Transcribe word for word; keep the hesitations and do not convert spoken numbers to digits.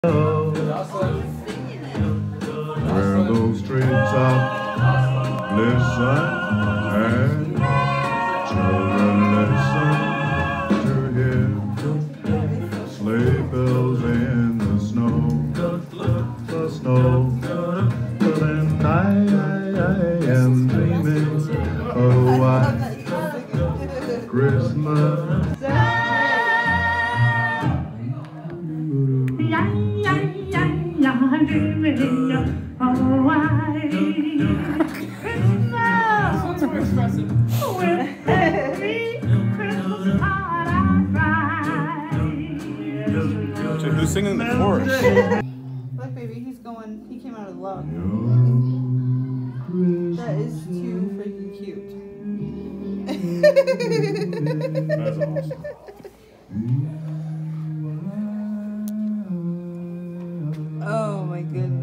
Where those treetops listen and children listen to hear sleigh bells in the snow, the snow. But then I, I, I am dreaming of a white Christmas. I'm dreaming of a white Christmas. Sounds super expressive. With every Christmas heart I cry. So who's singing the chorus? Look, baby, he's going. He came out of love. That is too freaking cute. That's awesome. Oh my goodness.